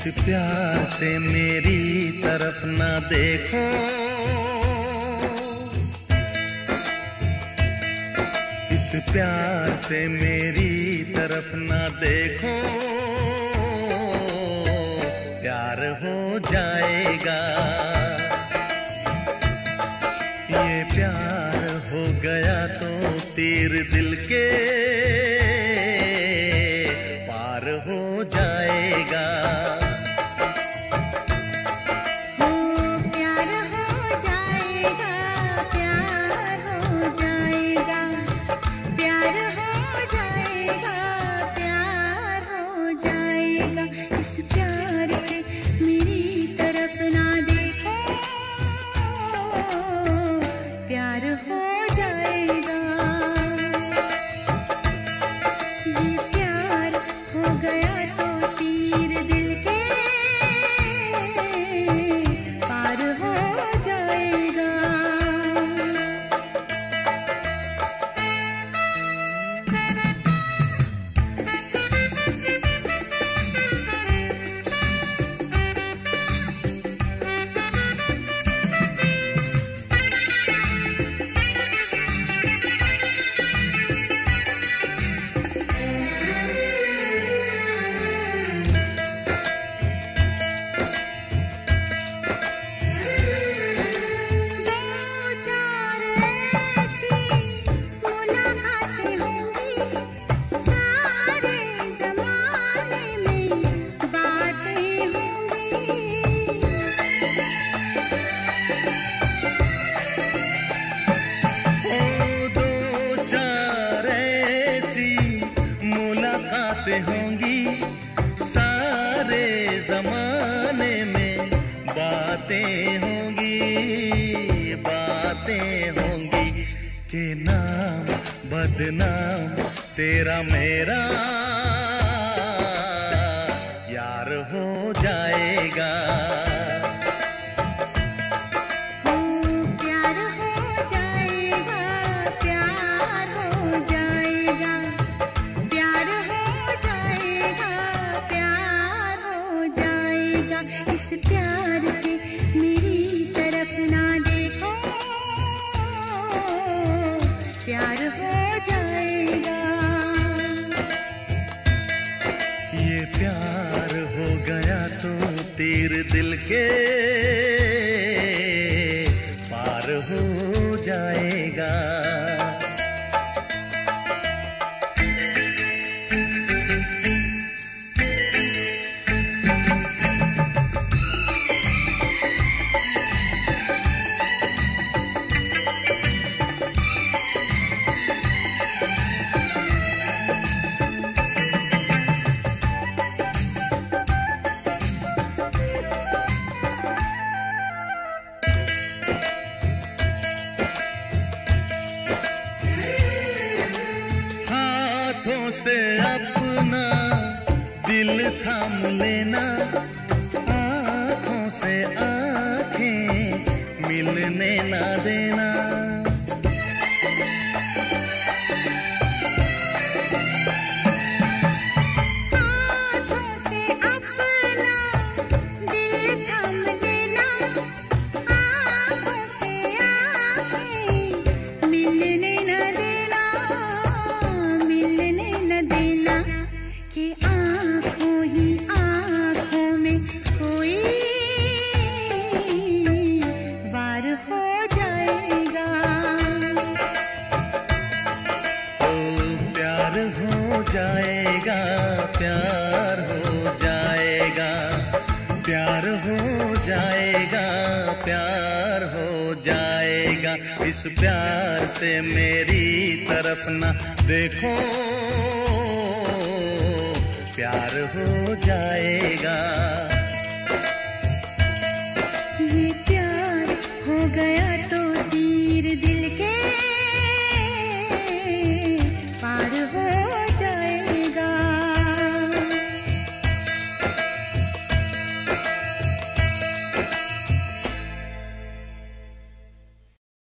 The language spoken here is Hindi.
प्यार से मेरी तरफ ना देखो, इस प्यार से मेरी तरफ ना देखो, प्यार हो जाएगा। ये प्यार हो गया तो तीर दिल के पार हो जाएगा। होंगी सारे जमाने में, बातें होंगी बातें होंगी कि नाम बदनाम तेरा मेरा यार हो जाएगा। इस प्यार से मेरी तरफ ना देखो, प्यार हो जाएगा। ये प्यार हो गया तो तीर दिल के पार हो जाएगा। हाथों से अपना दिल थाम लेना, आँखों से आँखें मिलने ना देना। जाएगा प्यार हो जाएगा, प्यार हो जाएगा, प्यार हो जाएगा। इस प्यार से मेरी तरफ ना देखो, प्यार हो जाएगा।